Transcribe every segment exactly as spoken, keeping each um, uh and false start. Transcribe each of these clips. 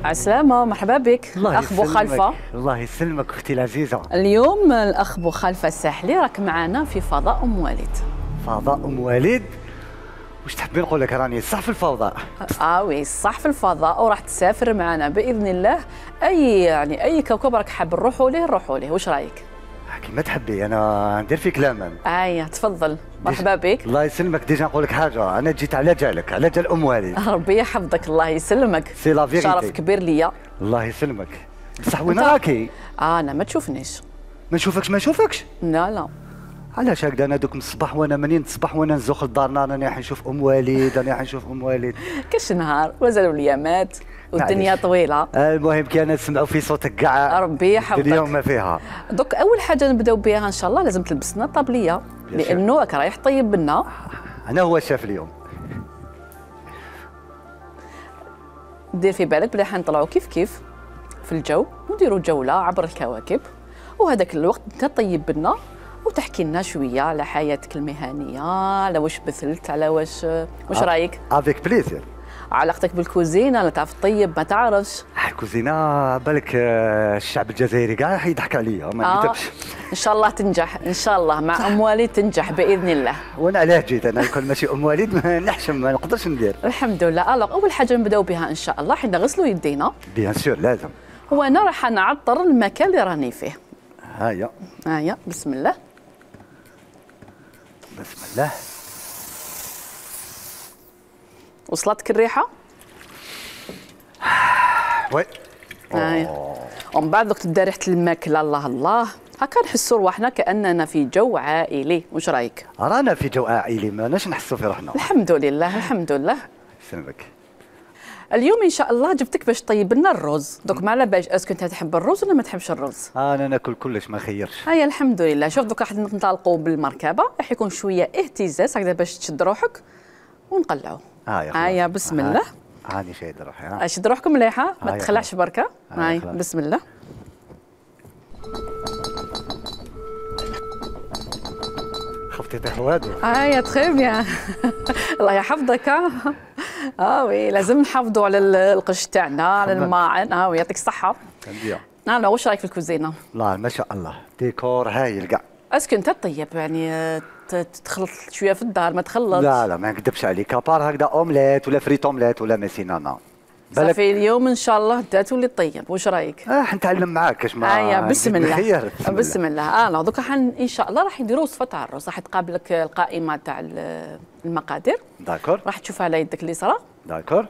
عسلامة، مرحبا بك. الله أخ بو خلفة. الله يسلمك أختي العزيزة. اليوم الأخ بو خلفة الساحلي راك معنا في فضاء أم والد. فضاء أم والد؟ واش تحبي نقول لك راني صح في الفضاء؟ اه وي صح في الفضاء، وراح تسافر معنا بإذن الله. أي يعني أي كوكب راك حاب نروحوا ليه نروحوا ليه، واش رايك؟ كيما تحبي، أنا ندير فيك لامان. أيا تفضل، مرحبا بك. الله يسلمك. ديجا نقول لك حاجة، أنا جيت على جالك، على جال أم والد. ربي يحفظك، الله يسلمك. سي لا فيغيتي. شرف كبير ليا. الله يسلمك. بصح وين راكي؟ آه أنا ما تشوفنيش. ما نشوفكش ما نشوفكش؟ لا لا. علاش هكذا؟ انا دوك من الصباح وانا منين تصبح وانا نزوخ لدارنا، راني رايح نشوف ام والد، راني رايح نشوف ام والد. كاش نهار مازالوا الايامات والدنيا طويله. المهم كي نسمعوا في صوتك كاع ربي يحفظك. اليوم ما فيها. دوك اول حاجه نبداو بها ان شاء الله لازم تلبسنا الطابليه، لانه راك رايح طيب بنا. انا هو الشاف اليوم. دير في بالك بلي حنطلعوا كيف كيف في الجو ونديروا جوله عبر الكواكب، وهذاك الوقت انت طيب بنا وتحكي لنا شويه على حياتك المهنيه، على واش بثلت، على واش واش رايك؟ افيك بليزير. علاقتك بالكوزينه، لا تعرف طيب ما تعرفش. الكوزينه بالك الشعب الجزائري كاع يضحك عليا ما آه. نكتبش. ان شاء الله تنجح، ان شاء الله مع ام والد تنجح باذن الله. وانا علاه جيت انا كون ماشي ام والد ما نحشم ما نقدرش ندير. الحمد لله. الوغ اول حاجه نبداو بها ان شاء الله حين نغسلوا يدينا. بيان سور لازم. وانا راح نعطر المكان اللي راني فيه. هيا هيا بسم الله. بسم الله. وصلتك الريحه؟ وي. هيا ومن بعد دوك تبدا ريحه الماكله. الله الله، هكا نحسوا رواحنا كاننا في جو عائلي. واش رايك؟ رانا في جو عائلي، ماناش نحسوا في روحنا. الحمد لله الحمد لله. يسلمك. اليوم ان شاء الله جبتك باش طيب لنا الرز. دوك ما على باليش اسكو انت تحب الرز ولا ما تحبش الرز؟ انا ناكل كلش ما خيرش. هيا الحمد لله. شوف دوك راح ننطلقوا بالمركبه، راح يكون شويه اهتزاز هكذا باش تشد روحك ونقلعوا. هيا هيا بسم الله. هاني شاد روحي. ها شد روحكم مليحه ما تخلعش بركه. هاي خلاص. بسم الله. خفتي تطيح وادو. هيا تخي بيان. الله يحفظك. اه وي لازم نحافظوا على القش تاعنا، على الماعن. اه وي يعطيك الصحه. تنبيه. انا واش رايك في الكوزينه؟ لا ما شاء الله ديكور هايل كاع. اسكو انت طيب يعني تخلط شويه في الدار ما تخلط؟ لا لا ما نكذبش عليك، ابار هكذا اومليت ولا فريت اومليت ولا ميسينانا. صافي اليوم ان شاء الله انت تولي طيب. واش رايك؟ اه حنتعلم معاك كاش ما. ايا بسم الله. خير. بسم, بسم الله. اه لا دوكا حن ان شاء الله راح يديروا وصفه تاع الرز، راح تقابلك القائمه تاع المقادير. داكور. راح تشوفها على يدك اليسرى. داكور.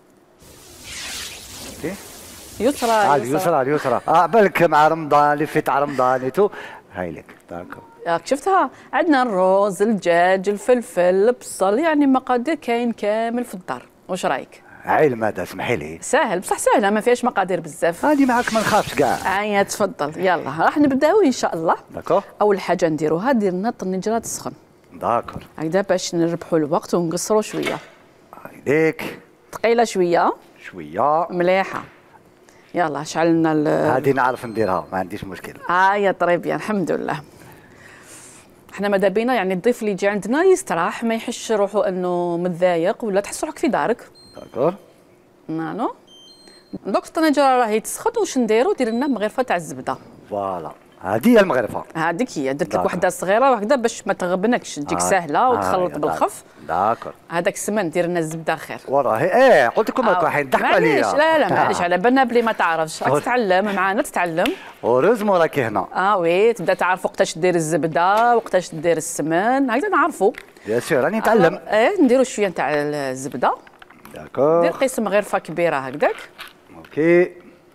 يسرى اه اليسرى اليسرى. اه بالك مع رمضان اللي في تاع رمضان ايتو هاي لك. داكور. راك شفتها؟ عندنا الرز، الدجاج، الفلفل، البصل، يعني مقادير كاين كامل في الدار. واش رايك؟ علم هذا اسمحي لي. ساهل بصح ساهله ما فيهاش مقادير بزاف. هادي معاك ما نخافش كاع. ايا تفضل. يلا راح نبداو ان شاء الله. داكور. اول حاجه نديروها ديرنا طنجره تسخن. داكور. هكذا باش نربحوا الوقت ونقصروا شويه. هايليك. ثقيله شويه. شويه. مليحه. يلا شعلنا ال هادي نعرف نديرها ما عنديش مشكل. اه يا طريبيا الحمد لله. احنا ماذا بينا يعني الضيف اللي يجي عندنا يستراح، ما يحسش روحه انه متضايق ولا تحس روحك في دارك. داكور. نانو دوك الطنجره راهي تسخن. واش نديرو؟ دير لنا مغرفه تاع الزبده. فوالا هادي هي المغرفه. هذيك هي درت لك وحده صغيره وهكذا باش ما تغبنكش تجيك آه. سهله وتخلط آه. بالخف. داكور. هذاك السمن دير لنا الزبده خير. وراهي ايه قلت لكم هاكا حين ضحكوا عليا. معليش لا لا معليش على بالنا بلي ما تعرفش. راك تتعلم معنا تتعلم. ورزمو راكي هنا. اه وي تبدا تعرف وقتاش دير الزبده وقتاش دير السمن هكذا نعرفوا. بيان سور راني نتعلم. آه. ايه نديروا شويه نتاع الزبده. داكور. دير قسم غرفه كبيره هكذاك. اوكي.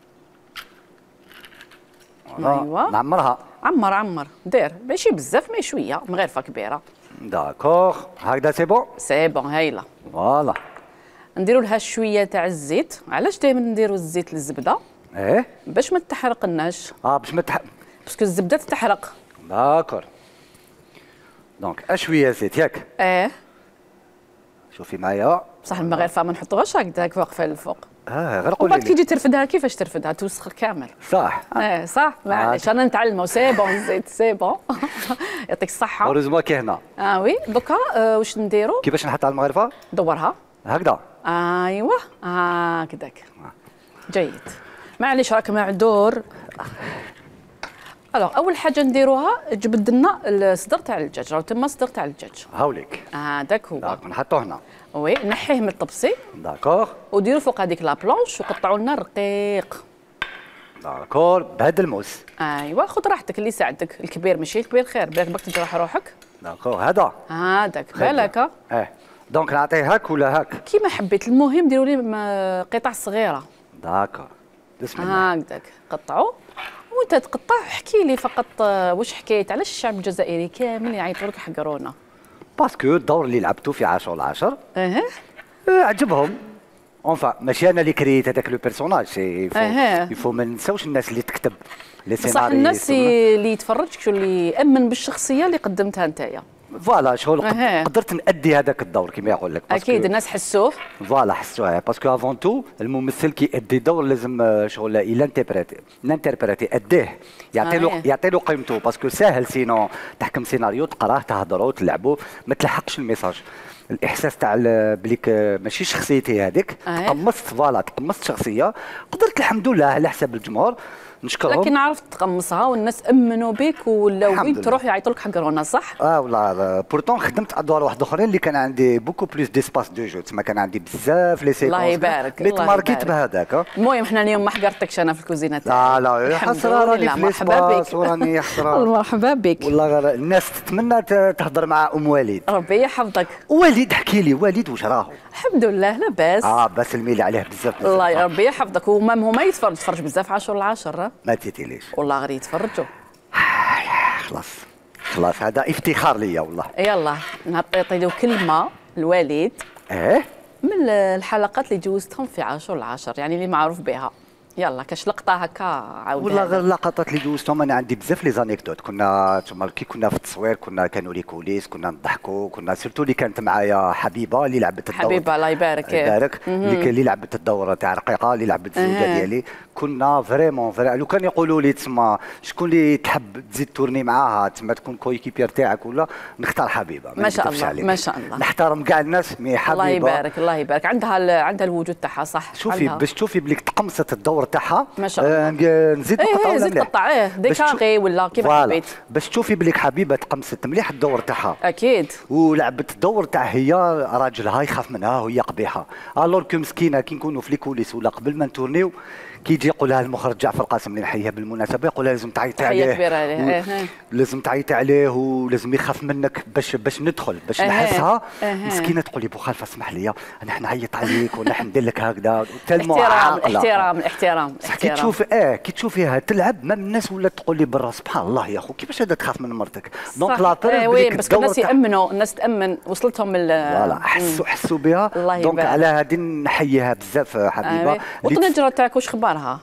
ايوا نعمرها. عمر عمر دير ماشي بزاف مي شويه مغرفه كبيره. داكور هكذا سي بون. سي بون هايله. فوالا. نديروا لها شويه تاع الزيت. علاش دائما نديروا الزيت للزبده؟ ايه باش ما تحرقناش. اه باش ما تح... باسكو الزبده تتحرق. داكور. دونك اشويه زيت ياك. اه شوفي معايا. بصح المغرفه ما نحطوهاش هكذاك واقفه للفوق. اه غير قولي وبعد لي. كي تجي ترفدها كيفاش ترفدها؟ توسخ كامل. صح. اه صح معليش انا نتعلموا. سي بون الزيت سي بون. يعطيك الصحه. هوريزمون كي هنا. اه وي دوكا آه واش نديروا؟ كيفاش نحطها المغرفه؟ دورها. هكذا. ايوا هكذاك. جيد. معليش راك معذور. الوغ اول حاجه نديروها جبد لنا الصدر تاع الدجاج، راه تما الصدر تاع الدجاج هاوليك هذاك هو. داك نحطوه هنا. وي نحيه من الطبسي داكور. وديروا فوق هذيك لا بلونش وقطعوا لنا رقيق. داكور بهذا الموس. ايوا خذ راحتك اللي يساعدك، الكبير ماشي الكبير خير، بالك باك تجرح روحك. داكور هذا. هذاك بالك. اه دونك نعطيه هاك ولا هاك؟ كيما حبيت، المهم ديروا لي قطع صغيره. داكور بسم الله. هكذاك قطعوا وانت تقطع. احكي لي فقط واش حكيت، علاش الشعب الجزائري كامل يعيطوا لك حقرونا؟ باسكو الدور اللي لعبتو في عشرة العشر اها عجبهم. اونفا ماشي انا اللي كريت هذاك لو بيرسوناج، سي يفو أه. يفو ما نساوش الناس اللي تكتب لي بصح سيناريو. الناس اللي يتفرج شو اللي يامن بالشخصيه اللي قدمتها نتايا. فوالا شغل أه. قدرت نأدي هذاك الدور كما يقول لك. اكيد الناس حسوه. فوالا حسوها باسكو افون تو الممثل كي يأدي دور لازم شغل يلانتربريتي نانتربريتي اديه، يعطي له يعطي له قيمته، باسكو ساهل سينو تحكم سيناريو تقراه تهضروا تلعبوا ما تلحقش الميساج. الاحساس تاع بليك ماشي شخصيتي هذيك تقمصت. فوالا تقمصت شخصيه قدرت الحمد لله على حساب الجمهور نشكرهم. لكن عرفت تقمصها والناس امنوا بك ولاو وين تروح يعيطوا لك حقرونا صح؟ اه والله بورتون خدمت ادوار واحد اخرين اللي كان عندي بوكو بلوس ديسباس دو جو، تما كان عندي بزاف لي سيكونس. الله يبارك اللي تماركيت بهذاك. المهم حنا اليوم ما حقرتكش انا في الكوزينه تاعي. لا لا حسره راني في ليسباس وراني حسره. مرحبا بك. والله الناس تتمنى تهضر مع ام وليد. ربي يحفظك. وليد احكي لي وليد واش راهو؟ الحمد لله لاباس. اه بس الميلي عليه بزاف بزاف. الله يا ربي يحفظك. وما هو ما يتفرج يتفرج بزاف عشر العشر. ما تيتيليش والله غير يتفرجوا. خلاص خلاص هذا افتخار ليا والله. يلا نعطي له كلمه الوليد اه من الحلقات اللي جوزتهم في عاشور العشر، يعني اللي معروف بها. يلا كاش لقطه هكا عاود. والله غير اللقطات اللي دوزتهم انا عندي بزاف لي زانيكدوت. كنا تما كي كنا في التصوير كنا كانوا لي كوليس كنا نضحكوا كنا سيرتو اللي كانت معايا حبيبه اللي لعبت الدور. حبيبه الله يبارك. يبارك اللي كان اللي لعبت الدور تاع رقيقه اللي لعبت الزوجه ديالي. كنا فريمون فري لو كان يقولوا لي تما شكون اللي تحب تزيد تورني معاها تما تكون كويكيبير تاعك ولا نختار حبيبه. ما شاء الله ما شاء الله. نحترم كاع الناس مي حبيبه. الله يبارك الله يبارك. عندها عندها الوجود تاعها صح. شوفي باش تشوفي بليك تقمصت الدور تاعها. ما شاء الله. آه نزيد نقطع ايه زيد قطع ايه ديكاغي ولا كيف حبيت باش تشوفي بليك حبيبه تقمصت مليح الدور تاعها. اكيد. ولعبت الدور تاع هي راجلها يخاف منها وهي قبيحه. الور كو مسكينه كي نكونوا في ليكوليس ولا قبل ما نتورنيو كي يجي يقول لها المخرج جعفر القاسم اللي نحييها بالمناسبه يقول لها لازم تعيطي عليه. تحيه كبيره عليه. اه لازم تعيطي عليه ولازم يخاف منك باش باش ندخل باش اه نحسها. اه مسكينه تقول لي بو خلفه اسمح لي انا نعيط عليك ولا ندير لك هكذا. احترام احترام احترام. كي تشوف اه كي تشوفيها تلعب ما الناس ولا تقول لي برا سبحان الله يا اخو كيفاش هذا تخاف من مرتك. دونك لا اه وي بس الناس يامنوا الناس تامن وصلتهم فوالا حسوا حسوا بها. دونك على هذه نحييها بزاف حبيبه. اه والطنجره تاعك واش خبارها؟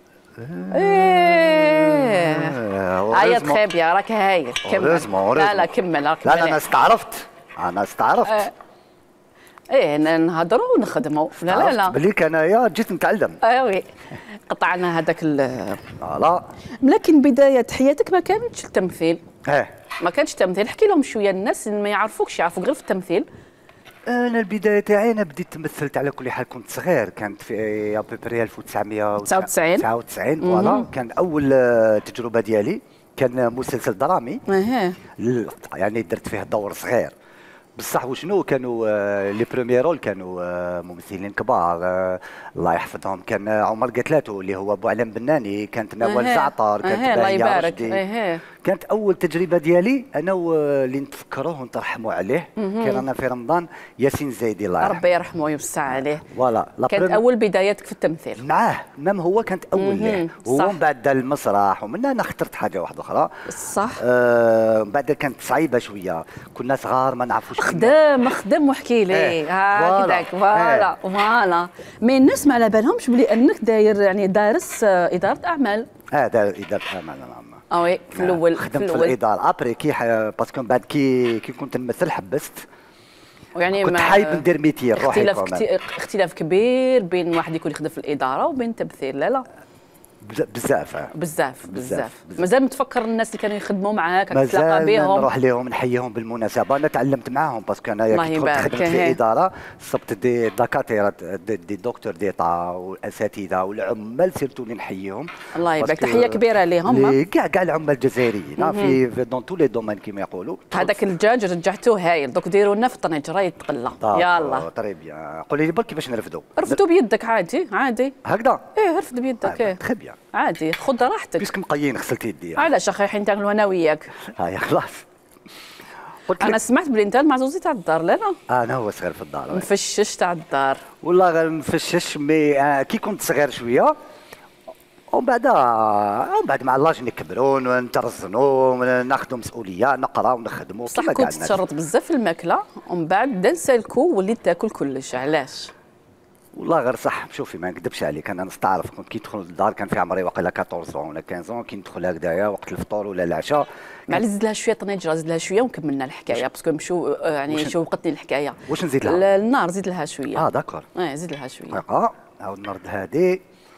ايه عيط خابيه راك هايل كمل. لا لا كمل راك. لا انا استعرفت انا استعرفت. اه ايه نهضروا ونخدموا. لا لا لا بليك انايا جيت نتعلم. اه وي قطعنا هذاك ال لا لكن بدايه حياتك ما كانتش التمثيل. اه ما كانش تمثيل. احكي لهم شويه الناس ما يعرفوكش يعرفوك غير في التمثيل. انا البدايه تاعي انا بديت تمثلت على كل حال كنت صغير كانت في ابوبري ألف وتسعمائة وتسعة وتسعين. فوالا كان اول تجربه ديالي كان مسلسل درامي. اها يعني درت فيه دور صغير بصح وشنو كانوا لي بروميي رول كانوا ممثلين كبار الله يحفظهم. كان عمر قتلاتو اللي هو ابو علم بناني كانت نوال زعتر كانت الله يبارك. كانت اول تجربه ديالي انا اللي نتفكروه ونترحموا عليه كان انا في رمضان ياسين زايدي الله يرحمه. ربي يرحمه ويوسع عليه. فوالا كانت اول بدايتك في التمثيل معاه مام هو كانت اول ليه وهو من بعد المسرح ومن انا اخترت حاجه واحده اخرى صح. آه بعد كانت صعيبه شويه كنا صغار ما نعرفوش خدام خدام واحكي لي هكذاك. فوالا فوالا مي الناس ما على بالهمش بلي انك داير يعني دارس اداره اعمال. اه دار اداره اعمال نعم. اه وي في الاول خدمت في, في الاداره ابري كي باسكو من بعد كي كي كنت نمثل حبست ويعني كنت حايب ندير ميتير روحي. اختلاف اختلاف كبير بين واحد يكون يخدم في الاداره وبين التمثيل. لا لا بزاف بزاف بزاف مازال متفكر الناس اللي كانوا يخدموا معاك تلاقى مازال بهم؟ نروح لهم نحييهم بالمناسبه. انا تعلمت معاهم باسكو انايا كي كنت خدمت في هي. اداره صبت دي دكاتره دي, دي دكتور ديتا والاساتذه والعمال سيرتو اللي نحييهم. الله يبارك، تحيه كبيره ليهم كاع كاع العمال الجزائريين في دون تو لي دومين كيما يقولوا. هذاك الدجاج رجعتوه هايل، دوك ديروا لنا في الطنجره يتقلى. يلا طري بيان. قولي لي برك كيفاش نرفدوا؟ رفدوا بيدك عادي عادي هكذا. ايه رفد بيدك. ايه تري بيان عادي، خذ راحتك. بيسك مقيين غسلت يدي. علاش اخي حين تاكلوا انا وياك؟ هاي خلاص. انا سمعت بلي انت المعزوزي تاع الدار. لا لا انا هو صغير في الدار مفشش تاع الدار. والله غير مفشش مي آه كي كنت صغير شويه ومن بعد ومن بعد مع لاج نكبروا نترزنوا ناخذوا مسؤوليه نقراو ونخدموا. بصح كنت تشرط بزاف في الماكله ومن بعد بدا نسالكو وليت تاكل كلش. علاش؟ والله غير صح. شوفي ما نكذبش عليك، انا نستعرف كنت كي ندخل للدار كان في عمري واقيلا أربعطاش ولا خمسطاش كي ندخل هكذايا وقت الفطور ولا العشاء. معليش زيد لها شويه طنجره، زيد لها شويه وكملنا الحكايه باسكو مشو يعني شوقتني الحكايه. واش نزيد لها؟ النار زيد لها شويه. اه داكور. اه زيد لها شويه. اه عاود نرد هادي.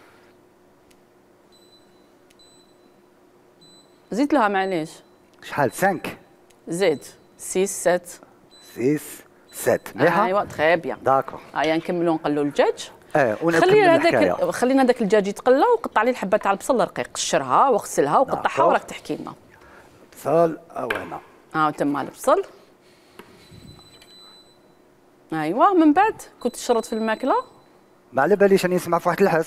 زيد لها معليش. شحال؟ خمسة. زيد ستة سبعة. ستة سبعة مليحه. ايوا تخي بيان. داكور. هيا نكملوا نقلوا الدجاج. اه خلينا هذاك خلينا هذاك الدجاج يتقلى وقطع عليه الحبه تاع البصل الرقيق، قشرها واغسلها وقطعها وراك تحكي لنا. بصل او هنا. ها تما البصل. ايوا من بعد كنت تشرط في الماكله. ما على باليش راني نسمع في واحد الحس.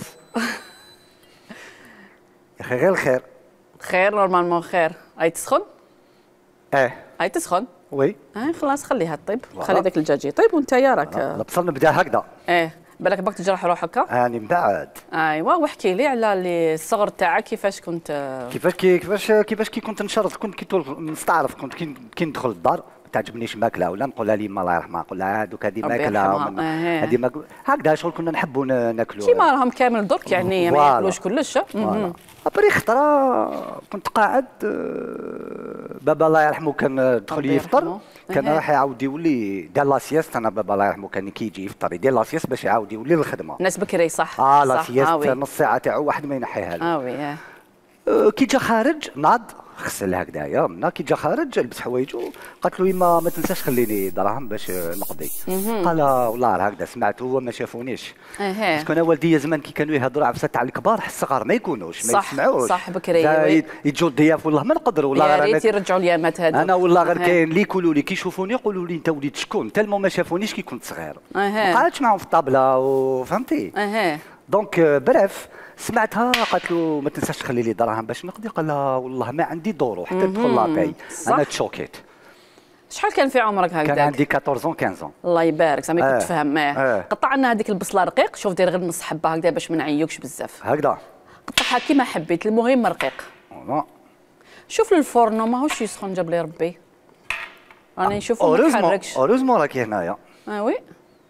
يا اخي غير الخير. خير نورمالمون خير. هاي تسخن؟ اه هاي تسخن؟ وي. هاي خلاص خليها طيب، خلي داك الدجاج يطيب وانت يا راك. البصل نبدا هكذا. ايه بالك باك تجرح روحك. هاني من بعد. ايوا واحكي لي على اللي الصغر تاعك كيفاش كنت. كيفاش كي كيفاش كيفاش كي كنت نشرط كنت كي نستعرف كنت كي كي ندخل للدار ما تعجبنيش ماكله ولا نقولها لي ما الله يرحمها نقول لها هذوك هذه ماكله هذه ماكله هكذا شغل كنا نحبوا ناكلوا كيما راهم كامل درك يعني ما ياكلوش كلش. ابري خطره كنت قاعد بابا الله يرحمه كان دخل يفطر كان راح يعاود يولي دار لاسيست. انا بابا الله يرحمه كان كي يجي يفطر يدير لاسيست باش يعاود يولي للخدمه. ناس بكري صح. اه لاسيست نص ساعه تاعو واحد ما ينحيها له. اه وي اه كي جا خارج ناض غسل هكذايا منا كي جا خارج لبس حوايجو قالت له يما ما تنساش خليني دراهم باش نقضي. قال والله هكذا سمعت هو ما شافونيش. اها باسكو انا والديا زمان كي كانوا يهضروا على بصح تاع الكبار الصغار ما يكونوش ما يسمعوش. صح بكري يجوا الضياف والله ما نقدر والله يا ريت يرجعوا اليامات هذوك. انا والله غير كاين اللي يقولوا لي كي يشوفوني يقولوا لي انت وليد شكون تالمو ما شافونيش كي كنت صغير. ما قعدتش معاهم في الطابله وفهمتي. اها دونك بريف سمعتها قالت له ما تنساش تخلي لي دراهم باش نقضي. قال لها والله ما عندي دورو حتى تدخل لاباي. انا تشوكيت. شحال كان في عمرك هكذاك؟ كان عندي أربعطاش خمسطاش. الله يبارك زعما كنت آه. تفهم. اه قطع لنا هذيك البصله رقيق. شوف دير غير نص حبه هكذا باش ما نعيوكش بزاف. هكذا قطعها كيما حبيت المهم رقيق. شوف الفورنو ماهوش يسخن جاب لي ربي راني نشوفو ما يتحركش. اوروزمون راكي هنايا. اه وي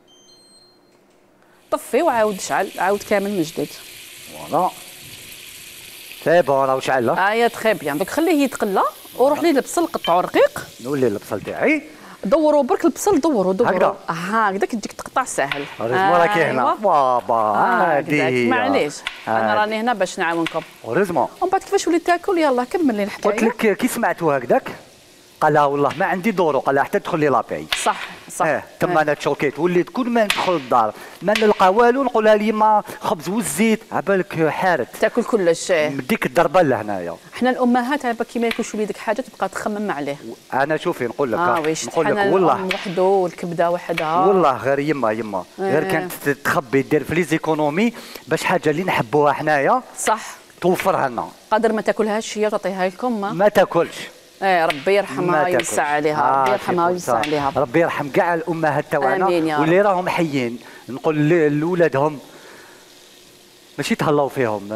طفي وعاود شعل عاود كامل من جديد. فوالا سي بون راه شعل. اه يا تخي بيان دوك خليه يتقلى وروح ليه البصل قطعو رقيق. نولي البصل تاعي دوروا برك البصل دوروا دوروا هكذا. اه هكذاك تجيك تقطع ساهل. اوروزمون راكي هنا بابا هادي معليش انا راني هنا باش نعاونكم. اوروزمون ومن بعد كيفاش وليت تاكل يلاه كمل لي الحكايه. قلت لك كي سمعتو هكذاك قال لها والله ما عندي دورو. قال لها حتى تدخل لي لاباي. صح صح. اه تما انا تشوكيت وليت كل ما ندخل للدار ما نلقى والو نقولها لي ما خبز والزيت عبالك حارت تاكل كلش. مديك الضربه لهنايا. حنا الامهات عبا كي ما ياكلش وليدك حاجه تبقى تخمم عليه. انا شوفي نقول لك اه ويش نقول لك والله وحده والكبده وحدها والله غير يما يما آه. غير كانت تخبي دير في ليزيكونومي باش حاجه اللي نحبوها حنايا صح توفرها لنا. قادر ما تاكلهاش هي وتعطيها لكم. ما, ما تاكلش. ايه ربي يرحمها ويوسع عليها. ربي يرحمها ويوسع عليها. ربي يرحم كاع الامهات تاعنا واللي راهم حيين. نقول لولادهم ماشي تهلاو فيهم.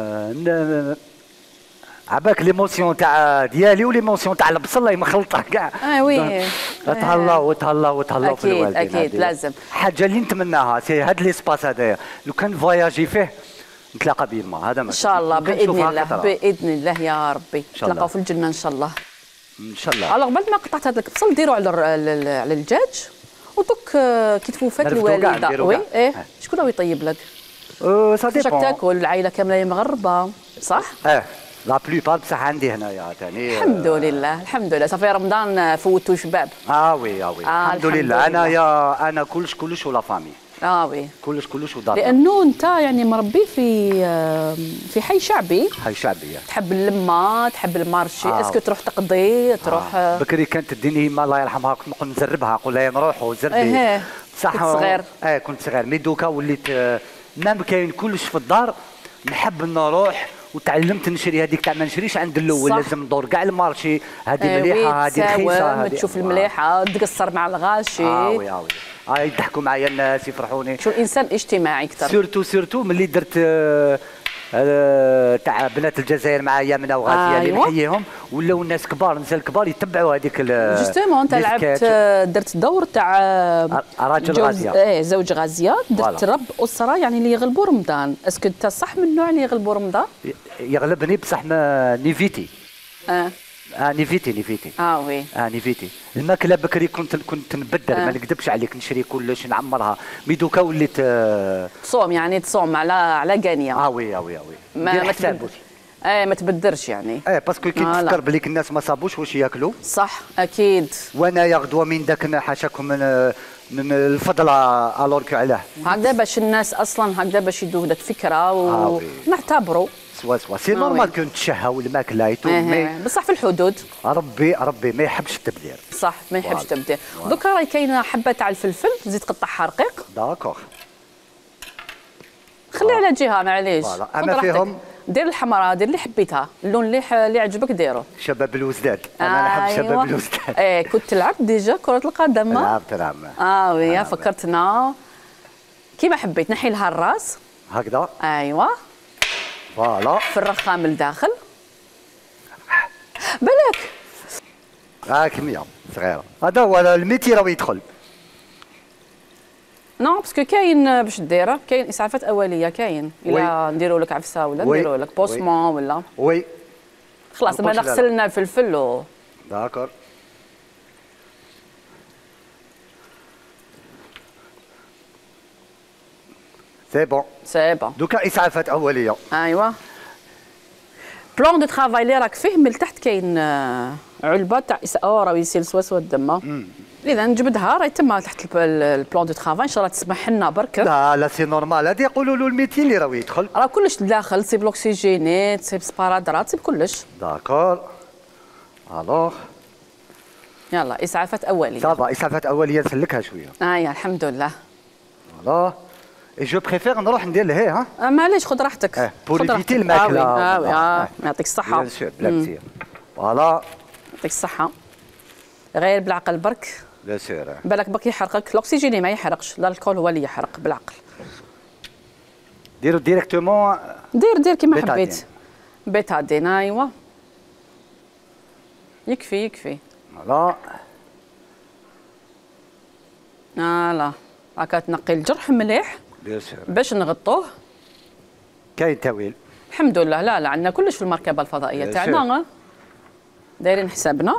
عباك ليموسيون تاع ديالي وليموسيون تاع البصله مخلطه كاع. اه وي تهلاو تهلاو تهلاو في الوالدين. اكيد اكيد لازم. حاجه اللي نتمناها سي هاد ليسباس هذايا لو كان فواياجي فيه نتلاقى بيما. هذا ان شاء الله باذن الله باذن الله يا ربي نتلاقاو في الجنه ان شاء الله. ان شاء الله. الوغ بعد ما قطعت هذا البصل ديروا على على الدجاج ودوك كي تفوفات الوالده. وي ايه شكون هو يطيب لك؟ أه سا كيفاش راك ديبون. تاكل؟ العائله كامله مغربه صح؟ اه لا بلوبار بصح عندي هنايا ثاني. الحمد لله الحمد لله صافي رمضان فوتو شباب. اه وي اه وي آه الحمد لله. انا يا انا كلش كلش ولا فامي. اه وي كلش كلش ودار. لانه انت يعني مربي في في حي شعبي. حي شعبيه. تحب اللمه تحب المارشي. آه. اسكو تروح تقضي تروح آه. بكري كانت تديني ما الله يرحمها كنت نقول نزربها نقول لها نروحوا زربي. ايه صح كنت صغير. اه كنت صغير مي دوكا وليت مام كاين كلش في الدار نحب نروح وتعلمت نشري هذيك تاع ما نشريش عند الاول لازم ندور كاع المارشي هذه آه مليحه هذه رخيصه تشوف المليحه تقصر مع الغاشي. اه وي اه وي اه يضحكوا معايا الناس يفرحوني. شو الانسان اجتماعي اكثر سورتو سورتو ملي درت آه آه تاع بنات الجزائر معايا يمنى وغازيه اللي أيوة. نحييهم ولاو الناس كبار نسال كبار يتبعوا هذيك جوستومون انت لعبت درت دور تاع راجل غازيه. ايه زوج غازيه درت رب اسره يعني اللي يغلبوا رمضان. اسكو انت صح من النوع اللي يغلبوا رمضان؟ يغلبني بصح ما نيفيتي. اه اه نيفيتي نيفيتي. اه وي اه نيفيتي. الماكله بكري كنت كنت نبدل آه. ما نكذبش عليك نشري كلش نعمرها مي دوكا وليت آه تصوم يعني تصوم على على قانيه. اه وي اه وي اه وي ما ما تبدلش. ايه ما تبدرش يعني. ايه باسكو كي آه تفكر بليك الناس ما صابوش واش ياكلوا. صح اكيد. وانا غدوه من داك حاشاكم من من الفضله الور كو علاه. هكذا باش الناس اصلا هكذا باش يدوه لك فكره ونعتبروا. سوا سوا سي نورمال كون تشهاو الماكله ايتو مي بصح في الحدود. ربي ربي ما يحبش التبذير. صح ما يحبش التبذير. دوكا راهي كاينه حبه تاع الفلفل تزيد تقطعها رقيق. داكوغ. خلي على جهه معليش. انا فيهم دير الحمراء دير اللي حبيتها اللون اللي اللي عجبك ديرو. شباب الوزداد انا نحب أيوة. شباب الوزداد. ايه كنت تلعب ديجا كره القدم. لعبت نعم. اه ويا فكرتنا كيما حبيت نحي لها الراس هكذا. ايوه فوالا في الرخام الداخل بالك. اه كميه صغيره هذا هو الميتي راه يدخل. نو باسكو كاين باش ديره كاين اسعافات اوليه كاين الا نديروا لك عفسه ولا نديروا لك بوسمون ولا وي خلاص ما غسلنا الفلفل و داكور. سي بون سي بون. دوكا اسعافات اوليه. ايوا بلان دو ترافاي اللي راك فيه من التحت كاين علبه تاع او راه يسيل سواسوا الدمه. اذا نجبدها راهي تما تحت البلان دو ترافاي ان شاء الله تسمح لنا برك. لا لا سي نورمال هذه يقولوا له الميتي اللي راه يدخل راه كلش داخل تصيب لوكسيجيني تصيب سبارادرات تصيب كلش. داكور الوغ يلا اسعافات اوليه. صافا اسعافات اوليه نسلكها شويه. ايا الحمد لله. فوالا جو بريفير نروح ندير لهي ها. آه معليش خذ راحتك. اه بور ايفيتي الماكله. اه وي اه يعطيك الصحه. بيان سور بلا بزير. فوالا يعطيك الصحه. غير بالعقل برك. بيان سور. بالك برك يحرقك الاكسجين ما يحرقش لا الكول هو اللي يحرق بالعقل. ديرو ديريكتومون. دير دير كيما حبيت. بيتادين ايوا يكفي يكفي. فوالا فوالا هاكا تنقي الجرح مليح بيان سور باش نغطوه. كاين تاويل الحمد لله. لا لا عندنا كلش في المركبه الفضائيه تاعنا دايرين حسابنا.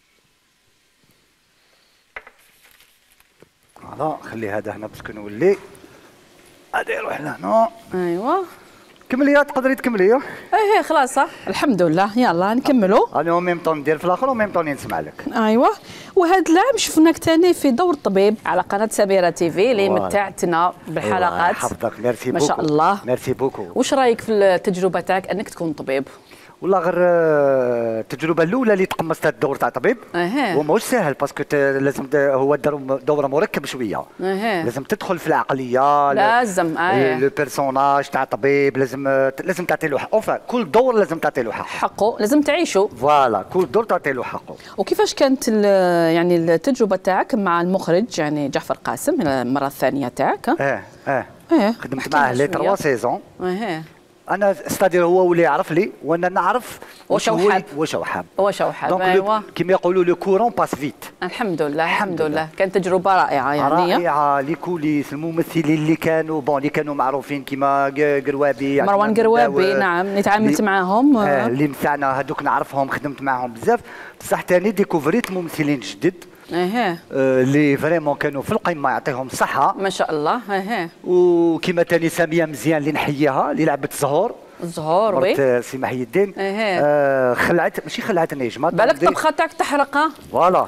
فوالا خلي هذا هنا باش نولي هذا يروح لهنا. ايوا كملي تقدري تكملي. ايه خلاص صح الحمد لله. يلا نكملوا. انا ميم طون ندير في الاخر وميم طون نسمع لك. ايوا وهذا العام شفناك ثاني في دور الطبيب على قناه سميره تي في اللي متعتنا بالحلقات. حفظك ميرسي ما بوكو. شاء الله. ميرسي بوكو. واش رايك في التجربه تاعك انك تكون طبيب؟ والله غير التجربه الاولى اللي تقمصت هذا الدور تاع طبيب اها هو ماهوش ساهل باسكو لازم هو دور مركب شويه. اها لازم تدخل في العقليه لازم ايه لو بيرسوناج تاع طبيب لازم لازم تعطي له حق. اوفا كل دور لازم تعطي له حق حقه لازم تعيشه. فوالا كل دور تعطي له حقه. وكيفاش كانت يعني التجربه تاعك مع المخرج يعني جعفر قاسم المره الثانيه تاعك؟ اه اه ايه خدمت معاه لي تروا سيزون. اها انا ستادير هو ولي يعرف لي وانا نعرف واش هو حاب. واش هو حاب. واش هو حاب. ايوا كيما يقولوا لو كورون باس فيت. الحمد لله الحمد لله. كانت تجربه رائعه يعني. رائعه لي كوليس الممثلين اللي كانوا بون اللي كانوا معروفين كيما قروابي مروان قروابي نعم تعاملت معاهم. اه اللي نتاعنا هذوك نعرفهم خدمت معاهم بزاف بصح ثاني ديكوفريت ممثلين جدد اها اللي فريمون كانوا في القمه، يعطيهم الصحه ما شاء الله. اها وكما تاني ساميه مزيان اللي نحييها، اللي لعبت زهور الزهور وي مرت سي محي الدين. اها آه خلعت ماشي خلعت نجمه بالك الطبخه تاعك تحرقها. فوالا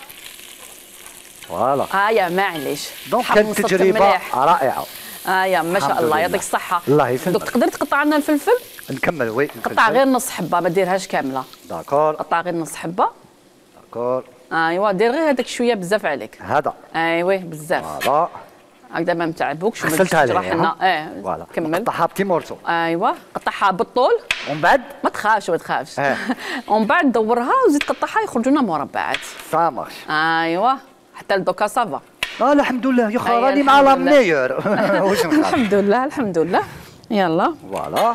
فوالا اه يا معليش دونك كانت تجربه رائعه. اه يا ما شاء الله يعطيك الصحه. الله يسلمك. دوك تقدر تقطع لنا الفلفل؟ نكمل وي قطع غير نص حبه ما ديرهاش كامله. داكور قطع غير نص حبه. داكور ايوا دير غير هذاك شويه بزاف عليك. هذا ايوا بزاف فوالا هكذا ما نتعبوكش. غسلتها لنا اه فوالا كمل. قطعها بتي مورسو. ايوا قطعها بالطول ومن بعد ما تخافش ما تخافش اه. ومن بعد دورها وزيد قطعها يخرجوا لنا مربعات. سا مارش. ايوا حتى لدوكا صافا. اه الحمد لله يا خا أيوة راني مع لا الحمد لله. ميور. واش نخاف. الحمد لله الحمد لله. يلا فوالا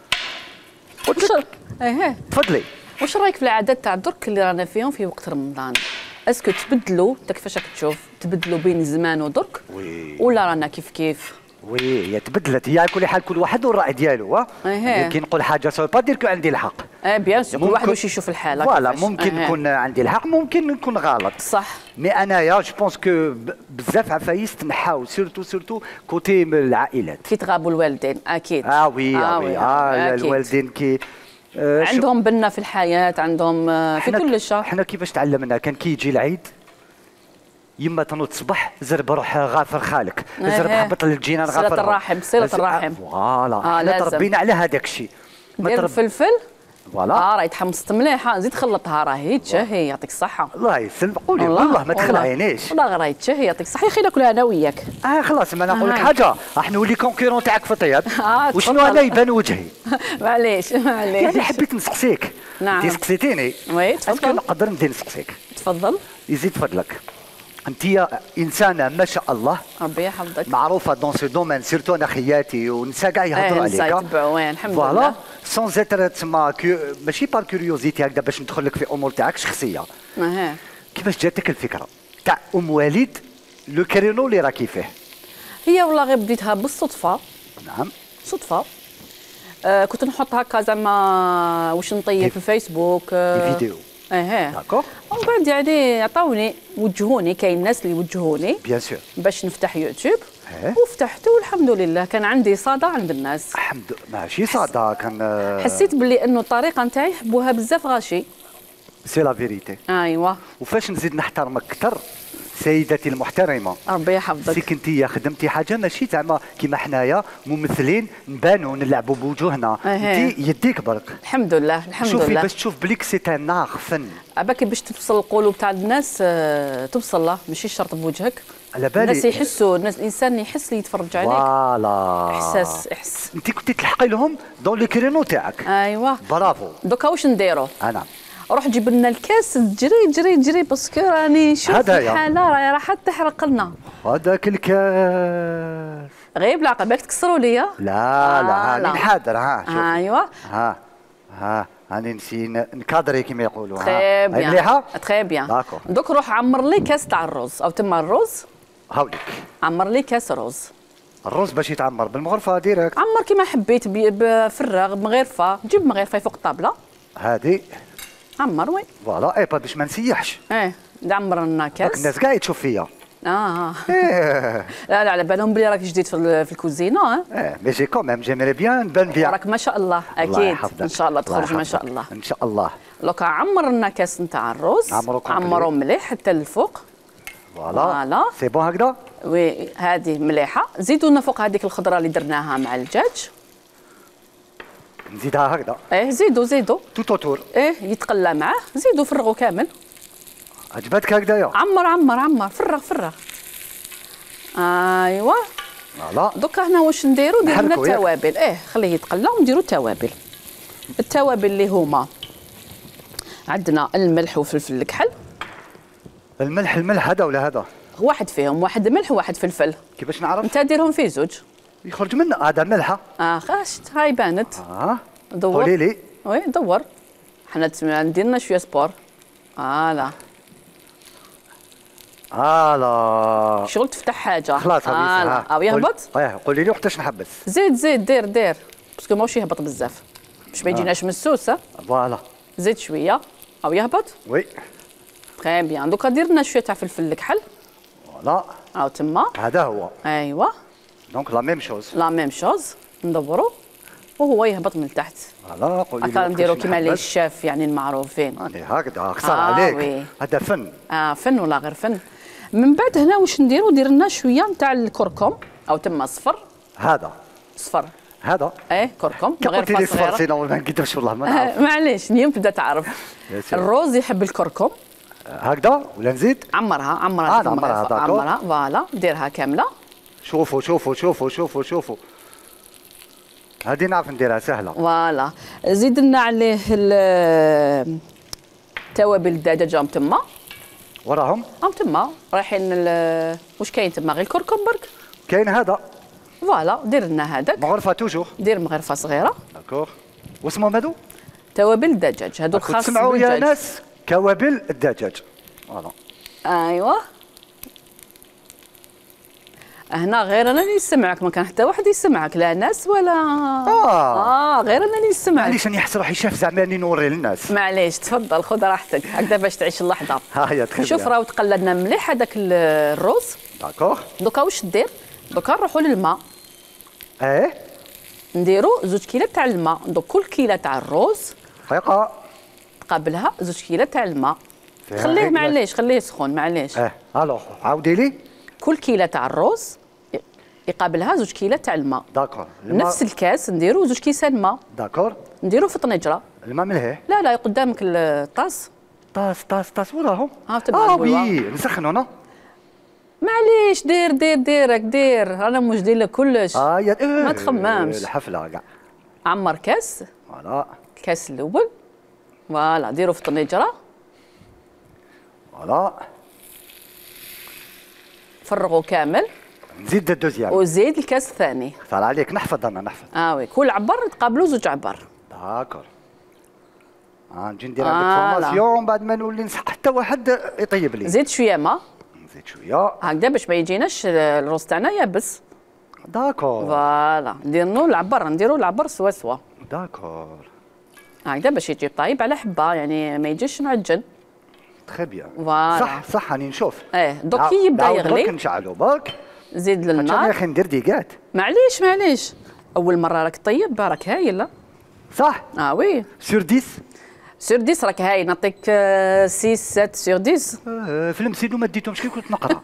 وش ايه تفضلي. واش رايك في العادات تاع درك اللي رانا فيهم في وقت رمضان؟ اسكو تبدلوا انت كيفاش راك تشوف تبدلوا بين زمان ودرك وي ولا رانا كيف كيف؟ وي هي تبدلت، هي على كل حال كل واحد والراي ديالو. ها ايه. كي نقول حاجه سو با دير كو عندي الحق. اه بيان سور كل واحد ممكن- واش يشوف الحاله. فوالا كيفاش. ممكن اه. نكون عندي الحق ممكن نكون غلط. صح. مي انايا جو بونس كو بزاف عفايس تنحاو سيرتو سيرتو كوتي من العائلات. كي تغابوا الوالدين اكيد. اه وي اه وي اه أكيد. الوالدين كي آه شو- عندهم بنه في الحياه عندهم آه، في حنا- كل شيء. حنا كيفاش تعلمنا كان كي يجي العيد يما تنوض الصباح زرب روح غافر خالك، إيه. زرب هبط للجيران صلة غافر الرحم، صلة بس- الرحم. فوالا آه، حنا لازم. تربينا على هذاك الشيء. ما دير ترب- الفلفل. فوالا اه راهي تحمصت مليحه زيد خلطها راهي تشهي يعطيك الصحه. الله يسلمك. قولي والله ما تخلعينيش. والله راهي تشهي يعطيك الصحه يا اخي ناكلها انا وياك. اه خلاص ما نقول لك آه. حاجه راح نولي كونكورون تاعك في الطياب. آه، وشنو تفضل. انا يبان وجهي. معليش معليش. يعني حبيت نسقسيك. نعم. انت سقسيتيني. وي اسكو تفضل نقدر نبدا نسقسيك؟ تفضل. يزيد فضلك. انت انسانه ما شاء الله ربي يحفظك. معروفه دون سو دومين سيرتو انا خياتي ونساء كاع يهضروا ايه عليك. يتبعوا وين الحمد فوالا لله. سون زيتر تسمى كيو ماشي بار كيوريوزيتي هكذا باش ندخل لك في امور تاعك شخصيه. اها كيفاش جاتك الفكره تاع ام وليد لو كرينو اللي راكي فيه؟ هي والله غير بديتها بالصدفه. نعم صدفه. آه كنت نحط هكا زعما واش نطيب في الفيسبوك. آه دي فيديو. اها داكور ومن بعد يعني عطاوني وجهوني كاين الناس اللي وجهوني بيان سور. باش نفتح يوتيوب. إيه. وفتحته والحمد لله كان عندي صدى عند الناس. الحمد ماشي صعدة كان حسيت باللي انه الطريقه نتاعي يحبوها بزاف غاشي. سي لا فيريتي. ايوا وفاش نزيد نحترمك اكثر سيدتي المحترمه، ربي يحفظك. سيك انت خدمتي حاجه ماشي زعما كيما حنايا ممثلين نبانوا نلعبوا بوجوهنا. إيه. انت يديك برك. الحمد لله الحمد شوفي لله. باش تشوف بليك سي ان اخ فن. عباكي باش توصل القلوب تاع الناس آه، توصل له ماشي شرط بوجهك. على بالي الناس يحسوا الناس الانسان يحس اللي يتفرج عليك. فوالا احساس احس. انت كنتي تلحقي لهم دون لو كرينو تاعك. ايوا برافو. دوكا واش نديرو؟ انا روح جيب لنا الكاس جري جري جري باسكو راني نشوف هدايا. الحاله راهي راح تحرق لنا. هذاك الكاس. غير بالعقل بالك تكسروا ليا. لا آه، لا لا. هاني نحاضر. ها شوف. ايوا ها ها هاني نسي نكادري كيما يقولوا. ها. تري هاي بيان مليحه. تري بيان. داكور. دوك روح عمر لي كاس تاع الرز او تما الرز. هاوليك عمر لي كاس رز. الرز باش يتعمر بالمغرفه ديريكت. عمر كيما حبيت بي- بفراغ بمغرفه جيب مغرفه فوق الطابله. هذه عمر وين؟ فوالا اي با باش ما نسيحش. ايه نعمر لنا راك كاس. الناس كاع تشوف فيا. اه ايه لا لا على بالهم بلي راك جديد في, ال- في الكوزينه. اه ايه مي جي كوميم جيميري بيان نبان بيان. راك ما شاء الله الله اكيد يحفظك. ان شاء الله الله تخرج ما شاء يحفظك. الله. ان شاء الله. لوكا عمر لنا كاس نتاع الرز. عمرو كومبلي. عمرو مليح حتى الفوق. فوالا فوالا. سي بون هكذا. وي هذه مليحه. زيدوا لنا فوق هذيك الخضره اللي درناها مع الدجاج. نزيدها هكذا ايه زيدوا زيدوا. توت اوتور. ايه يتقلى معاه زيدوا فرغوا كامل. عجبتك هكذايا. عمر عمر عمر فرغ فرغ. ايوا فوالا دوكا هنا واش نديروا درنا نحركوا ياك. التوابل. ايه خليه يتقلى ونديروا التوابل. التوابل اللي هما عندنا الملح وفلفل الكحل. الملح الملح هذا ولا هذا؟ واحد فيهم واحد ملح وواحد فلفل. كيفاش نعرف؟ انت ديرهم في زوج. يخرج منه هذا ملحه. اه خاشت هاي بانت. اه دور. قولي لي. وي دور. حنا ندير شويه سبور. فوالا هلا شغل تفتح حاجه. خلاص فوالا ها او يهبط. اه قولي لي وقتاش نحبس. زيد زيد دير دير باسكو ماهوش يهبط بزاف باش ما يجيناش مسوس. ها فوالا زيد شويه او يهبط. وي تري بيان. دوكا دير لنا شويه تاع فلفل الكحل. فوالا. هاو تما. هذا هو. ايوا. دونك لا ميم شوز. لا ميم شوز ندورو وهو يهبط من تحت. فوالا قولي لي. هكا نديرو كيما لي الشاف يعني المعروفين. يعني هكذا خسر آه عليك. وي. هذا فن. اه فن ولا غير فن. من بعد هنا واش نديرو؟ دير لنا شويه نتاع الكركم او تما صفر. هذا. صفر. هذا. ايه كركم غير غير فاس صغيره. سينو ما نكذبش والله ما نعرف. معليش اليوم تبدا تعرف. الروز يحب الكركم. هكذا ولا نزيد؟ عمرها عمرها. آه نعمرها داكور. عمرها فوالا ديرها كامله. شوفوا شوفوا شوفوا شوفوا شوفوا. هذه نعرف نديرها سهله. فوالا زيد لنا عليه توابل الدجاج هم تما. وراهم؟ هم تما رايحين واش كاين تما؟ غير الكركم برك. كاين هذا. فوالا دير لنا هذاك. مغرفه توجور. دير مغرفه صغيره. داكور. واسمهم هذو؟ توابل الدجاج هذو خاص بالدجاج. تسمعوا يا ناس توابل الدجاج. فوالا. ايوا. هنا غير انا اللي نسمعك، ما كان حتى واحد يسمعك، لا ناس ولا اه, آه غير انا اللي نسمعك. معليش راني حس روحي شاف زعما راني نوري للناس. معليش تفضل خذ راحتك هكذا باش تعيش اللحظه. ها هي تخيل. شوف راهو تقلدنا مليح هذاك الروز. داكوغ. دوكا واش دير؟ دوكا نروحوا للماء. ايه نديروا زوج كيلات تاع الماء. دوك كل كيله تاع الروز دقيقه تقابلها زوج كيلات تاع الماء. خليه معليش خليه يسخن معليش. اه الوغ عاودي لي. كل كيله تاع الروز يقابلها زوج كيلات تاع الماء. داكور. نفس الكاس نديروا زوج كيسان ماء. داكور. نديروا في طنجره. الماء مليح. لا لا قدامك الطاس. طاس طاس طاس وراهم. ها تبع اه البلوى. وي نسخنوا انا. معليش دير دير ديرك دير رانا موش داير لك كلش. اه يا إيه ما تخممش. الحفله كاع. عمر كاس. فوالا. الكاس الاول. فوالا ديروا في الطنجره. فوالا. فرغوا كامل. نزيد الدوزيام. وزيد الكاس الثاني. صار عليك نحفظ انا نحفظ. اه وي كل عبر تقابلوا زوج عبر. داكور. اه نجي ندير آه عندك فورماسيون بعد ما نولي نصح حتى واحد يطيب لي. زيد شويه ما. نزيد شويه. هكذا باش ما يجيناش الروز تاعنا يابس. داكور. فوالا نديرو العبر نديرو العبر سوا سوا. داكور. هكذا باش يجي طايب على حبه يعني ما يجيش معجن. تخي بيان. فوالا. صح صح راني نشوف. ايه دوك كي يبدا يغلي. برك نشعلو برك. زيد انا للنار. يا اخي ندير ديكات. معليش معليش اول مره راك طيب راك هايل. صح. اه وي. سور عشرة. سور عشرة راك هايل نعطيك ستة سبعة سور عشرة. آه في المسيدو ما ديتهمش كي كنت نقرا.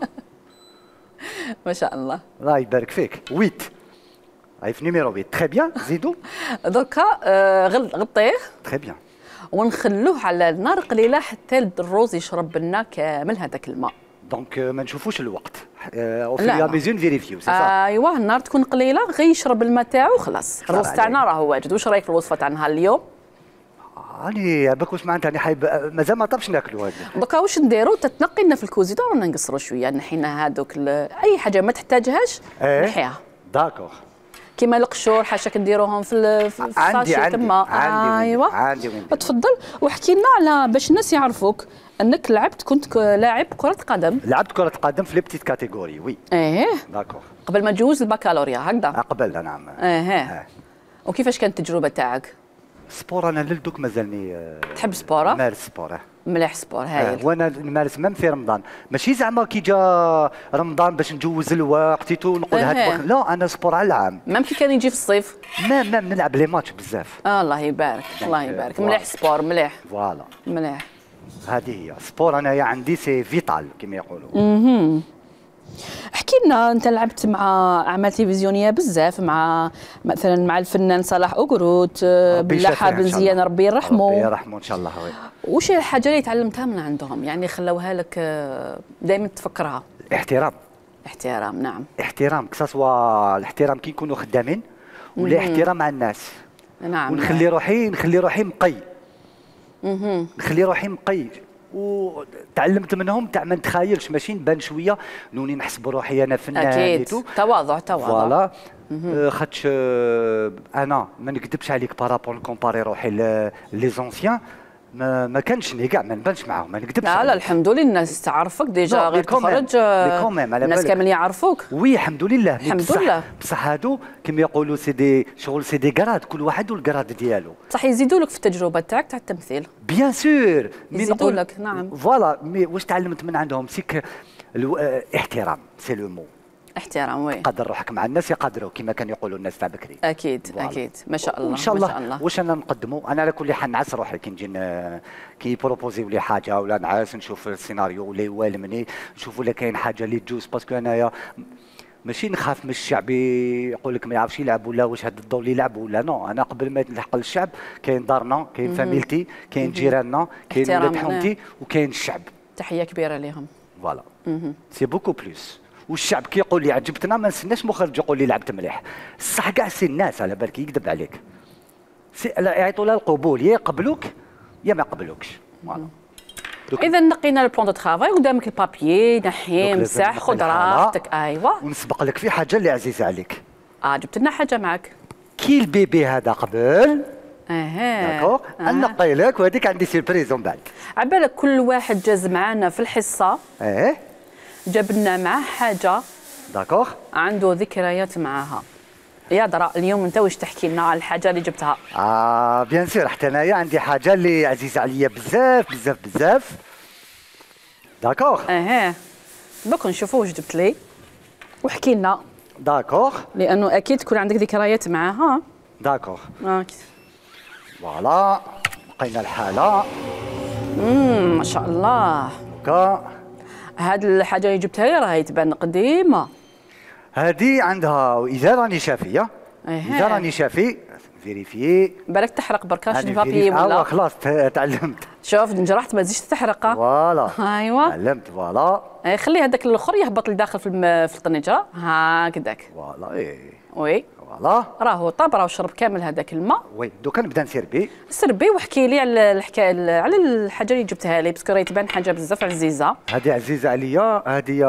ما شاء الله. الله يبارك فيك. ثمانية. هاي في نيميرو ثمانية. تخي بيان زيدو. دركا آه غطيه. تخي بيان. ونخلوه على النار قليله حتى الروز يشرب لنا كامل هذاك الماء. دونك ما نشوفوش الوقت. او في لا ميزون فيريفيو سي صح. ايوا النار تكون قليله غير يشرب الماء تاعو وخلاص. الروز تاعنا راهو واجد. واش رايك في الوصفه تاع نهار اليوم؟ راني باك واش معناتها راني حايب مازال ما طابش ناكلو هذا. دوكا واش نديرو؟ تتنقي لنا في الكوزيدور رانا نقصروا شويه نحينا هذوك اي حاجه ما تحتاجهاش ايه؟ نحيها. داكور. كيما القشور حاشاك نديروهم في في عندي الساشي تما. عندي ايوا عندي وين تفضل. وحكي لنا على باش الناس يعرفوك انك لعبت كنت لاعب كره قدم. لعبت كره قدم في لي بتيت كاتيجوري وي. ايه داكور. قبل ما تجوز البكالوريا هكذا. قبل نعم. ايه اه. وكيفاش كانت التجربه تاعك؟ سبور انا للدوك مازالني تحب سبور؟ نمارس سبور. مليح سبور هايل. آه وانا نمارس ميم في رمضان ماشي زعما كي جا رمضان باش نجوز الوقت تو نقول هاد اه. لا انا سبور على العام. ميم كي كان يجي في الصيف. ما ما نلعب لي ماتش بزاف. آه الله يبارك الله يبارك. مليح سبور مليح. فوالا. مليح. هذه هي سبور انايا عندي سي فيتال كما يقولوا. اها. احكي لنا انت لعبت مع اعمال تلفزيونيه بزاف مع مثلا مع الفنان صلاح اوغروت بلاحه بن زيان ربي يرحمه. ربي يرحمه ان شاء الله. وي. وش الحاجه اللي تعلمتها من عندهم يعني خلوها لك دائما تفكرها؟ الاحترام. احترام نعم. احترام كسوا الاحترام كي نكونوا خدامين ولا احترام مع الناس. نعم. ونخلي روحي نخلي روحي مقي. اها. نخلي روحي مقي وتعلمت منهم تاع ما نتخايلش ماشي نبان شويه نوني نحسب روحي انا فنان. اكيد تواضع تواضع. فوالا. خاطش انا ما نكذبش عليك بارابور نكومباري روحي لي زونسيان ما ما كانش لي كاع ما نبانش معاهم ما نكذبش. لا لا الحمد لله الناس تعرفك ديجا غير تخرج الناس كامل يعرفوك. وي الحمد لله. الحمد لله. بصح هادو كيما يقولوا سي دي شغل سي دي كراد كل واحد والكراد ديالو. صح يزيدوا لك في التجربه تاعك تاع التمثيل. بيان سور. يزيدوا لك نعم. فوالا مي واش تعلمت من عندهم سيك الاحترام سي لو مو. احترام وي. قدر روحك مع الناس يقدروا كما كانوا يقولوا الناس تاع بكري. اكيد فوالا. اكيد ما شاء الله. ان شاء الله. الله. واش انا نقدموا انا على كل حال نعس روحي كي نجي كي يبروبوزيو لي حاجه ولا نعس نشوف السيناريو ولا يوالمني نشوف ولا كاين حاجه اللي تجوز باسكو انايا ماشي نخاف من الشعب يقول لك ما يعرفش يلعب ولا واش هذا الدور اللي يلعب ولا نو. انا قبل ما نلحق للشعب كاين دارنا كاين فاميلتي كاين جيراننا كاين ولاد حومتي وكاين الشعب. تحيه كبيره لهم. فوالا سي بوكو بلوس. والشعب كي يقول لي عجبتنا ما نستناش مخرج يقول لي لعبت مليح. الصح كاع سي الناس على بالك يكذب عليك. سي يعيطوا لها القبول يا يقبلوك يا ما يقبلوكش. فوالا. اذا نقينا البلان دو ترافاي قدامك البابيي نحيه مسح خذ راحتك. ايوا ونسبق لك في حاجه اللي عزيزه عليك. اه جبت لنا حاجه معك. كي البيبي هذا قبل اها داكور نقي لك وهذيك عندي سيربريز من بعد. عبالك كل واحد جاز معنا في الحصه اه جاب لنا معاه حاجه داكور عنده ذكريات معاها. يا درا اليوم انت واش تحكي لنا على الحاجه اللي جبتها؟ اه بيان سور حتى انايا عندي حاجه اللي عزيزه عليا بزاف بزاف بزاف. داكور اها دوك نشوفوا واش جبت لي وحكي لنا. داكور لانه اكيد تكون عندك ذكريات معاها. داكور اوكي فوالا لقينا الحاله. امم ما شاء الله. هكا هاد الحاجه اللي جبتها لي راهي تبان قديمه. هذه عندها اذا راني شافيه. اها اذا راني شافي فيريفيي. بالك تحرق بركاش البابي ولا؟ اه خلاص تعلمت. شوف نجرحت ما تزيدش تحرقها. فوالا ايوا تعلمت. فوالا خلي هذاك الاخر يهبط لداخل في الم... في الطنجره هكذاك. فوالا اي وي فوالا راهو طاب راه شرب كامل هذاك الماء. وي دوكا نبدا نسربي. سربي واحكي لي على الحكايه على الحاجه اللي جبتها لي باسكو راهي تبان حاجه بزاف عزيزه. هذه عزيزه عليا. هذه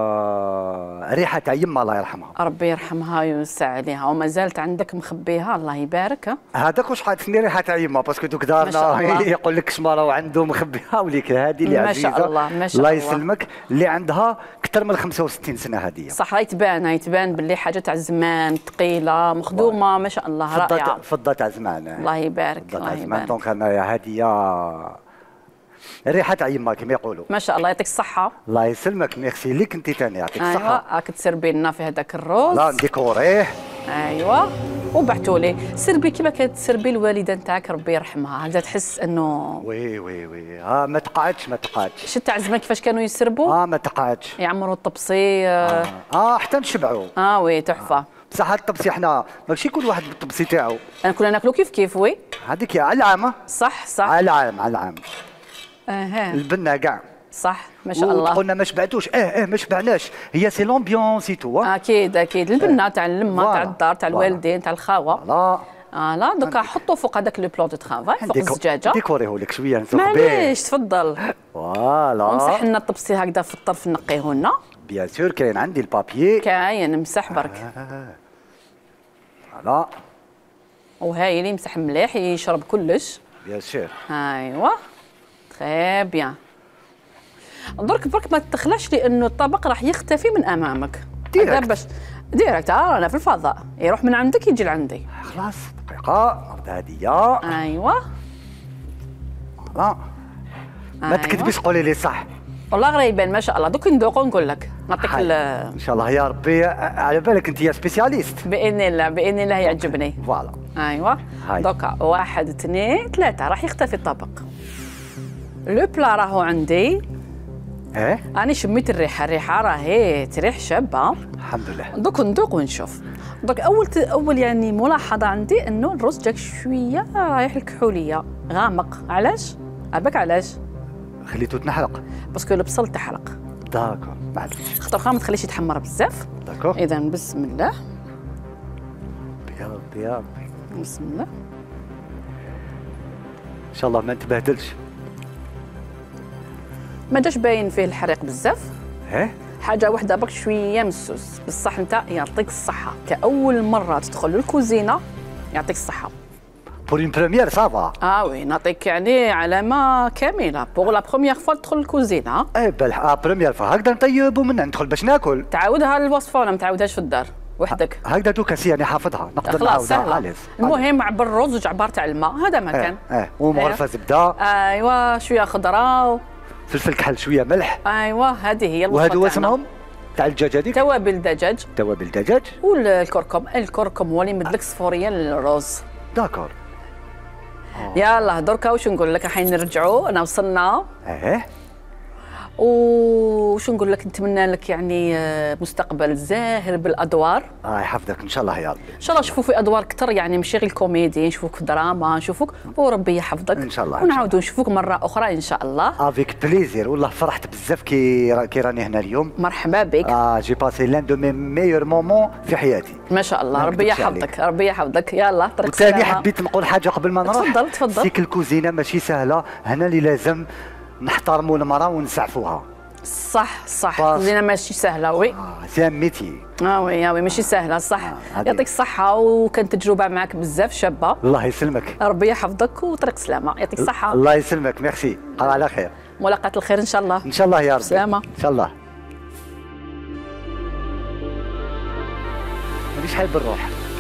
ريحه تاع يما الله يرحمها. ربي يرحمها ويوسع عليها وما زالت عندك مخبيها الله يبارك. هذاك واش حاطني ريحه تاع يما باسكو دوك دارنا يقول لك شماره وعنده مخبيها وليك هذه اللي عزيزه ما شاء الله ما شاء الله. الله يسلمك اللي عندها اكثر من خمسة وستين سنه هذه. صح راهي تبان راهي تبان باللي حاجه تاع زمان ثقيله مخدومه ما شاء الله رائعه. فضه تاع زمان الله يبارك الله يبارك. دونك انا هذه الريحه تاع يما كما يقولوا. ما شاء الله يعطيك الصحه. الله يسلمك ميرسي ليك انت ثاني يعطيك الصحه. ايوا راك تسربي لنا في هذاك الروز. لا نديكوريه. ايوا وبعثوا لي سربي كيما كانت تسربي الوالده نتاعك ربي يرحمها. هذا تحس انه وي وي وي اه ما تقعدش ما تقعدش. شفت تاع زمان كيفاش كانوا يسربوا؟ اه ما تقعدش يعمروا الطبسي. اه, آه حتى نشبعوا. اه وي تحفه. آه. بصح هاد الطبسي حنا ماشي كل واحد بالطبسي تاعو. انا كنا ناكلو كيف كيف. وي هذيك على العام. صح صح على العام على العام. اها البنه كاع. صح ما شاء الله. قلنا ما شبعتوش اه اه ما شبعناش هي سي لومبيونس اي تو. اكيد اكيد البنه تاع اللمه تاع الدار تاع الوالدين تاع الخاوه. لا اه لا دوكا حطوا فوق هذاك لو بلون دو ترافاي فوق الزجاجه. ديكوريه لك شويه نسخ به. معليش تفضل. فوالا ومسح لنا الطبسي هكذا في الطرف نقيه لنا. بيان سور كاين عندي البابيي. كاين مسح برك. فوالا وهايل يمسح مليح يشرب كلش. بيان سور. ايوا تري بيان. درك برك ما تخلاش لانه الطبق راح يختفي من امامك. ديريكت باش ديريكت اه انا في الفضاء يروح من عندك يجي لعندي. خلاص دقيقه نرد هديه. ايوا فوالا ما تكذبيش قولي لي صح. والله غير يبان ما شاء الله. دوك ندوقو نقول لك نعطيك ان شاء الله يا ربي. على بالك انت يا سبيسياليست. باذن الله باذن الله يعجبني. فوالا ايوا دوكا واحد اثنين ثلاثه راح يختفي الطبق. لو بلا راهو عندي. ايه انا شميت الريحه. الريحه راهي تريح شابه الحمد لله. دوك ندوق ونشوف. دوك اول اول يعني ملاحظه عندي انه الرز جاك شويه رايح الكحوليه غامق. علاش؟ عباك علاش؟ خليته تنحرق باسكو البصل تحرق. داكور معليش. خاطر ما تخليش يتحمر بزاف. داكور اذا بسم الله. يا ربي يا ربي بسم الله. ان شاء الله ما نتبهدلش. ما جاش باين فيه الحريق بزاف. ايه حاجه واحده برك شويه مسوس بصح انت يعطيك الصحه كاول مره تدخل للكوزينه. يعطيك الصحه. بور اون بروميير سافا. اه وي نعطيك يعني علامه كامله بوغ لا بروميير فوا تدخل الكوزينه. اي بالحق بروميير فوا هكذا نطيبوا منها ندخل باش ناكل. تعاودها الوصفه ولا ما تعاودهاش في الدار وحدك؟ هكذا دوكا سي يعني حافظها نقدر خلاص نعاودها. سهله. المهم عبر الرز وجعبار تاع الماء هذا ما كان. اه اه ومغرفه زبده. ايوا شويه خضره فلفل كحل شويه ملح. ايوا هذه هي الوصفه. وهذو اسمهم تاع الدجاج هذيك؟ توابل دجاج. توابل دجاج والكركم. الكركم هو اللي يمد لك الصفوريه للرز. داكور. يلا دركا واش نقول لك الحين نرجعوا انا وصلنا. اه وش نقول لك نتمنى لك يعني مستقبل زاهر بالادوار. الله يحفظك ان شاء الله يا ربي. ان شاء الله نشوفوا في ادوار كثر يعني ماشي غير الكوميدي، نشوفوك في دراما، نشوفوك وربي يحفظك ان شاء الله. ونعاودوا نشوفوك مره اخرى ان شاء الله. افيك بليزير والله فرحت بزاف كي كي راني هنا اليوم. مرحبا بك. اه جي باسي لان دو مي ميور مومون في حياتي. ما شاء الله ربي يحفظك ربي يحفظك. يلا طريق سلامه. وثاني حبيت نقول حاجه قبل ما نروح. تفضل تفضل. ديك الكوزينه ماشي سهله هنا اللي لازم نحترموا المراه ونسعفوها. صح صح الكوزينه ماشي سهله. وي اه سي ان ميتي. اه وي اه وي ماشي سهله صح. آه يعطيك الصحه وكانت تجربه معك بزاف شابه. الله يسلمك. ربي يحفظك وطريق سلامه. يعطيك الصحه. الله يسلمك ميرسي. على خير. ملاقاة الخير ان شاء الله. ان شاء الله يا رب. سلامه ان شاء الله. مانيش حابب نروح.